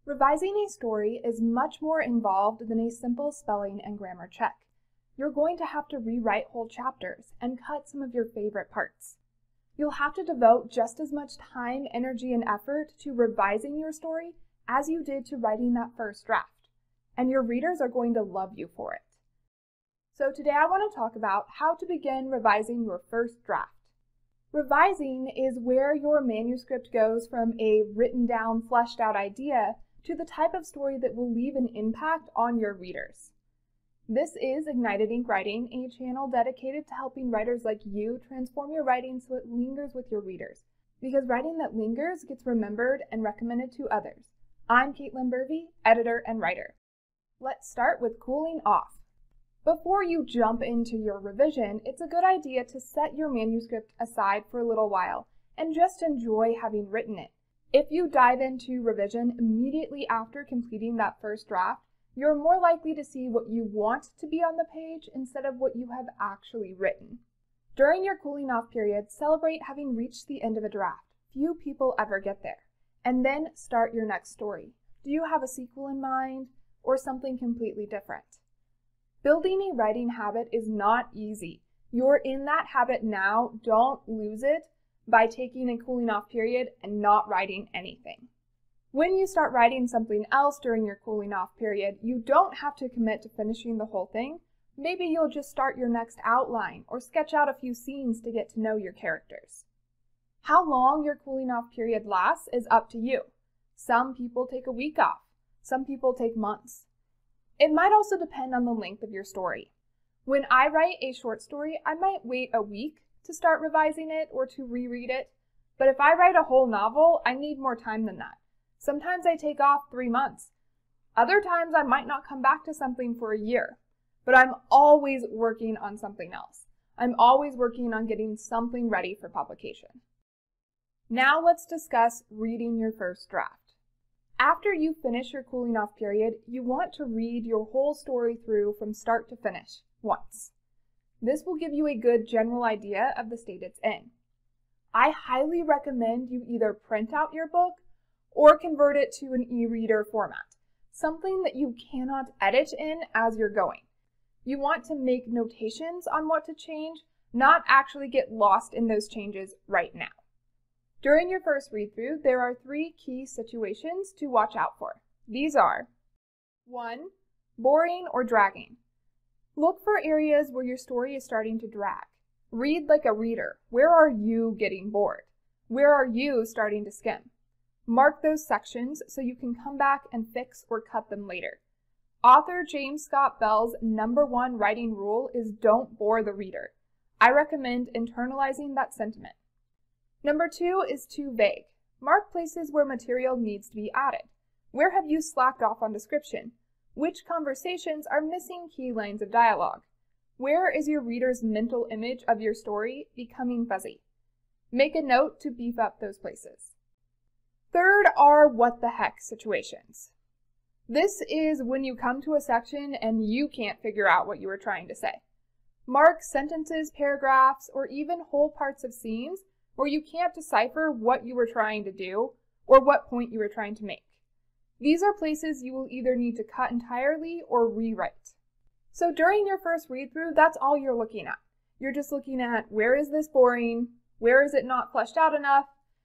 Revising a story is much more involved than a simple spelling and grammar check. You're going to have to rewrite whole chapters and cut some of your favorite parts. You'll have to devote just as much time, energy, and effort to revising your story as you did to writing that first draft, and your readers are going to love you for it. So today I want to talk about how to begin revising your first draft. Revising is where your manuscript goes from a written down, fleshed out idea to the type of story that will leave an impact on your readers. This is Ignited Ink Writing, a channel dedicated to helping writers like you transform your writing so it lingers with your readers, because writing that lingers gets remembered and recommended to others. I'm Caitlin Burvey, editor and writer. Let's start with cooling off. Before you jump into your revision, it's a good idea to set your manuscript aside for a little while and just enjoy having written it. If you dive into revision immediately after completing that first draft, you're more likely to see what you want to be on the page instead of what you have actually written. During your cooling off period, celebrate having reached the end of a draft. Few people ever get there. And then start your next story. Do you have a sequel in mind or something completely different? Building a writing habit is not easy. You're in that habit now. Don't lose it by taking a cooling off period and not writing anything. When you start writing something else during your cooling off period, you don't have to commit to finishing the whole thing. Maybe you'll just start your next outline or sketch out a few scenes to get to know your characters. How long your cooling off period lasts is up to you. Some people take a week off. Some people take months. It might also depend on the length of your story. When I write a short story, I might wait a week to start revising it or to reread it. But if I write a whole novel, I need more time than that. Sometimes I take off 3 months. Other times I might not come back to something for a year. But I'm always working on something else. I'm always working on getting something ready for publication. Now let's discuss reading your first draft. After you finish your cooling off period, you want to read your whole story through from start to finish once. This will give you a good general idea of the state it's in. I highly recommend you either print out your book or convert it to an e-reader format, something that you cannot edit in as you're going. You want to make notations on what to change, not actually get lost in those changes right now. During your first read-through, there are 3 key situations to watch out for. These are 1. Boring or dragging. Look for areas where your story is starting to drag. Read like a reader. Where are you getting bored? Where are you starting to skim? Mark those sections so you can come back and fix or cut them later. Author James Scott Bell's #1 writing rule is don't bore the reader. I recommend internalizing that sentiment. Number 2 is too vague. Mark places where material needs to be added. Where have you slacked off on description? Which conversations are missing key lines of dialogue? Where is your reader's mental image of your story becoming fuzzy? Make a note to beef up those places. Third are what the heck situations. This is when you come to a section and you can't figure out what you were trying to say. Mark sentences, paragraphs, or even whole parts of scenes where you can't decipher what you were trying to do or what point you were trying to make. These are places you will either need to cut entirely or rewrite. So during your first read-through, that's all you're looking at. You're just looking at where is this boring, where is it not fleshed out enough,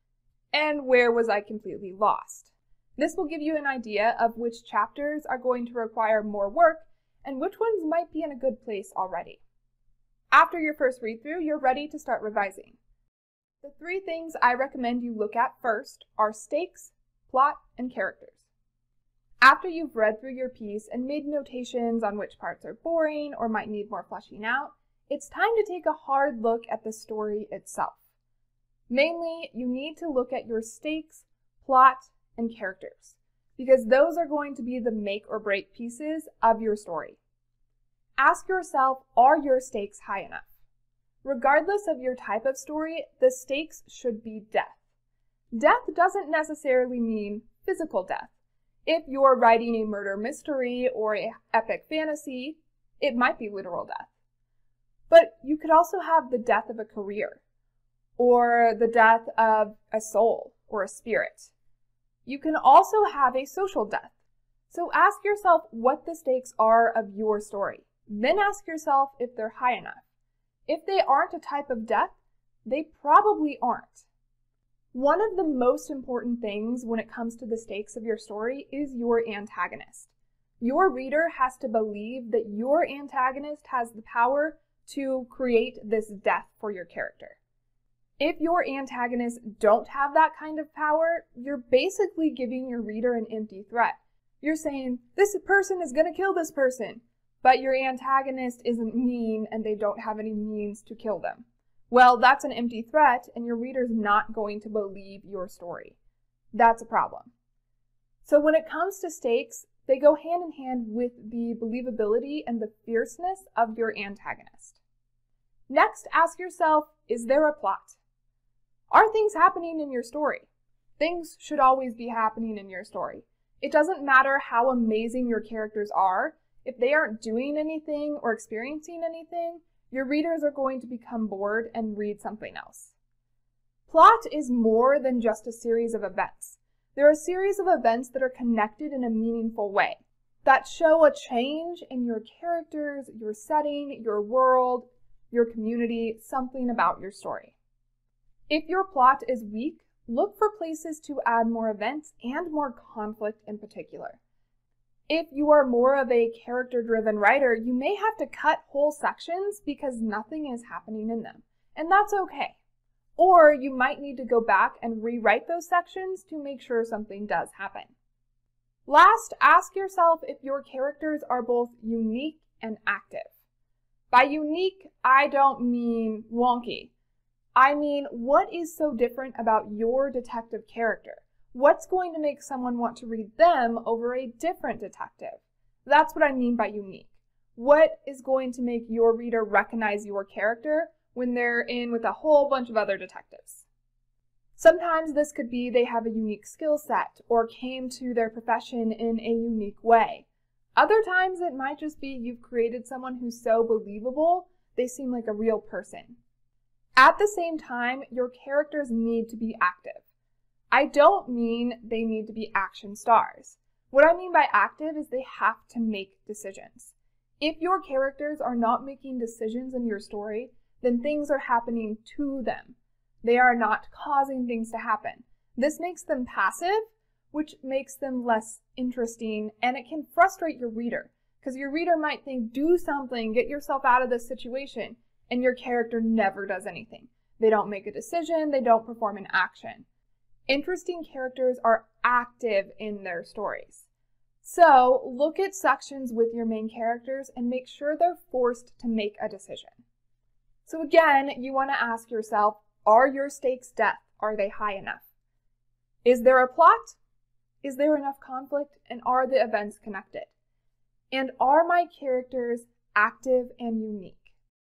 and where was I completely lost. This will give you an idea of which chapters are going to require more work and which ones might be in a good place already. After your first read-through, you're ready to start revising. The 3 things I recommend you look at first are stakes, plot, and characters. After you've read through your piece and made notations on which parts are boring or might need more fleshing out, it's time to take a hard look at the story itself. Mainly, you need to look at your stakes, plot, and characters, because those are going to be the make or break pieces of your story. Ask yourself, are your stakes high enough? Regardless of your type of story, the stakes should be death. Death doesn't necessarily mean physical death. If you're writing a murder mystery or an epic fantasy, it might be literal death. But you could also have the death of a career, or the death of a soul or a spirit. You can also have a social death. So ask yourself what the stakes are of your story. Then ask yourself if they're high enough. If they aren't a type of death, they probably aren't. One of the most important things when it comes to the stakes of your story is your antagonist. Your reader has to believe that your antagonist has the power to create this death for your character. If your antagonists don't have that kind of power, you're basically giving your reader an empty threat. You're saying, this person is going to kill this person, but your antagonist isn't mean and they don't have any means to kill them. Well, that's an empty threat and your reader's not going to believe your story. That's a problem. So when it comes to stakes, they go hand in hand with the believability and the fierceness of your antagonist. Next, ask yourself, is there a plot? Are things happening in your story? Things should always be happening in your story. It doesn't matter how amazing your characters are. If they aren't doing anything or experiencing anything, your readers are going to become bored and read something else. Plot is more than just a series of events. They're a series of events that are connected in a meaningful way, that show a change in your characters, your setting, your world, your community, something about your story. If your plot is weak, look for places to add more events and more conflict in particular. If you are more of a character-driven writer, you may have to cut whole sections because nothing is happening in them, and that's okay. Or you might need to go back and rewrite those sections to make sure something does happen. Last, ask yourself if your characters are both unique and active. By unique, I don't mean wonky. I mean, what is so different about your detective character? What's going to make someone want to read them over a different detective? That's what I mean by unique. What is going to make your reader recognize your character when they're in with a whole bunch of other detectives? Sometimes this could be they have a unique skill set or came to their profession in a unique way. Other times it might just be you've created someone who's so believable, they seem like a real person. At the same time, your characters need to be active. I don't mean they need to be action stars. What I mean by active is they have to make decisions. If your characters are not making decisions in your story, then things are happening to them. They are not causing things to happen. This makes them passive, which makes them less interesting, and it can frustrate your reader, because your reader might think, do something, get yourself out of this situation, and your character never does anything. They don't make a decision, they don't perform an action. Interesting characters are active in their stories. So look at sections with your main characters and make sure they're forced to make a decision. So again, you want to ask yourself, are your stakes death? Are they high enough? Is there a plot? Is there enough conflict? And are the events connected? And are my characters active and unique?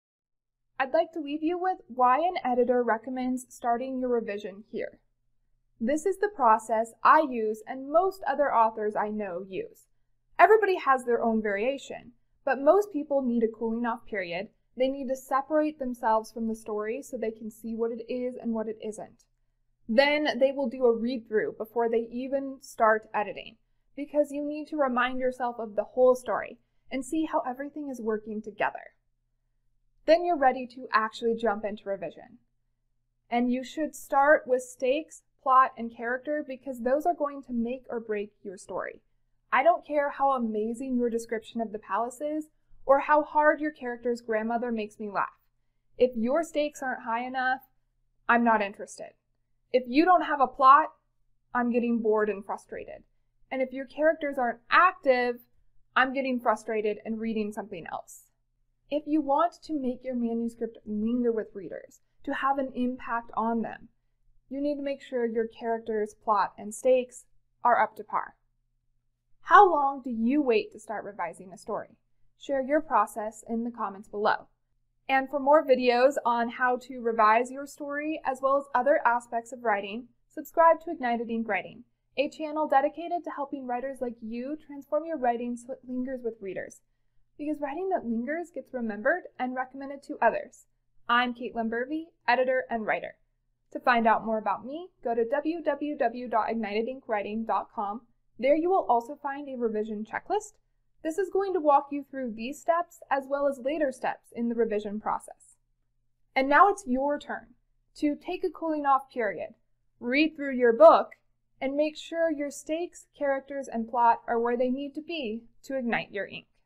I'd like to leave you with why an editor recommends starting your revision here. This is the process I use and most other authors I know use. Everybody has their own variation, but most people need a cooling off period. They need to separate themselves from the story so they can see what it is and what it isn't. Then they will do a read-through before they even start editing, because you need to remind yourself of the whole story and see how everything is working together. Then you're ready to actually jump into revision. And you should start with stakes, plot, and character because those are going to make or break your story. I don't care how amazing your description of the palace is or how hard your character's grandmother makes me laugh. If your stakes aren't high enough, I'm not interested. If you don't have a plot, I'm getting bored and frustrated. And if your characters aren't active, I'm getting frustrated and reading something else. If you want to make your manuscript linger with readers, to have an impact on them, you need to make sure your characters, plot, and stakes are up to par. How long do you wait to start revising a story? Share your process in the comments below. And for more videos on how to revise your story, as well as other aspects of writing, subscribe to Ignited Ink Writing, a channel dedicated to helping writers like you transform your writing so it lingers with readers. Because writing that lingers gets remembered and recommended to others. I'm Caitlin Burvey, editor and writer. To find out more about me, go to www.ignitedinkwriting.com. There you will also find a revision checklist. This is going to walk you through these steps as well as later steps in the revision process. And now it's your turn to take a cooling off period, read through your book, and make sure your stakes, characters, and plot are where they need to be to ignite your ink.